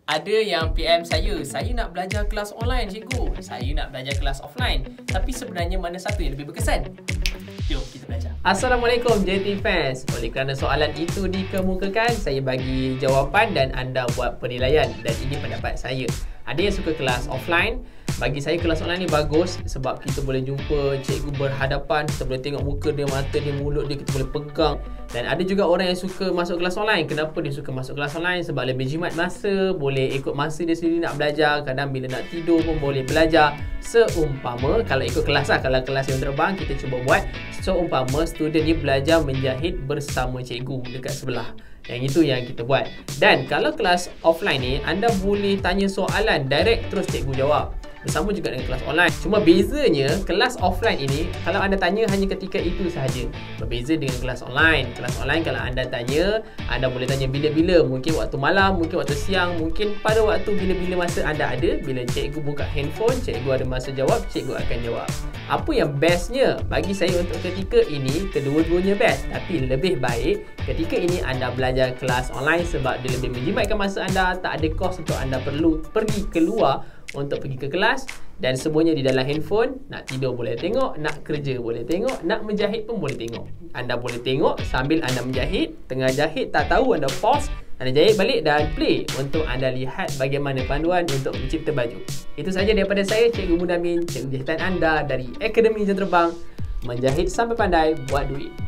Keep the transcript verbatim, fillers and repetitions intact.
Ada yang P M saya, saya nak belajar kelas online cikgu, saya nak belajar kelas offline. Tapi sebenarnya mana satu yang lebih berkesan? Jom kita belajar. Assalamualaikum J T fans. Oleh kerana soalan itu dikemukakan, saya bagi jawapan dan anda buat penilaian. Dan ini pendapat saya. Ada yang suka kelas offline. Bagi saya kelas online ni bagus sebab kita boleh jumpa cikgu berhadapan, kita boleh tengok muka dia, mata dia, mulut dia, kita boleh pegang. Dan ada juga orang yang suka masuk kelas online. Kenapa dia suka masuk kelas online? Sebab lebih jimat masa, boleh ikut masa dia sendiri nak belajar. Kadang bila nak tidur pun boleh belajar. Seumpama kalau ikut kelas lah, kalau kelas yang terbang kita cuba buat. Seumpama student ni belajar menjahit bersama cikgu dekat sebelah. Yang itu yang kita buat. Dan kalau kelas offline ni, anda boleh tanya soalan direct terus cikgu jawab. Bersama juga dengan kelas online. Cuma bezanya kelas offline ini, kalau anda tanya hanya ketika itu sahaja. Berbeza dengan kelas online. Kelas online kalau anda tanya, anda boleh tanya bila-bila. Mungkin waktu malam, mungkin waktu siang, mungkin pada waktu bila-bila masa anda ada. Bila cikgu buka handphone, cikgu ada masa jawab, cikgu akan jawab. Apa yang bestnya? Bagi saya untuk ketika ini, kedua-duanya best. Tapi lebih baik ketika ini anda belajar kelas online sebab dia lebih menjimatkan masa anda. Tak ada kos untuk anda perlu pergi keluar untuk pergi ke kelas, dan semuanya di dalam handphone. Nak tidur boleh tengok, nak kerja boleh tengok, nak menjahit pun boleh tengok. Anda boleh tengok sambil anda menjahit. Tengah jahit tak tahu, anda pause, anda jahit balik dan play untuk anda lihat bagaimana panduan untuk mencipta baju. Itu sahaja daripada saya, Cikgu Mudamin, cikgu jahitan anda dari Akademi Jam Terbang. Menjahit sampai pandai, buat duit.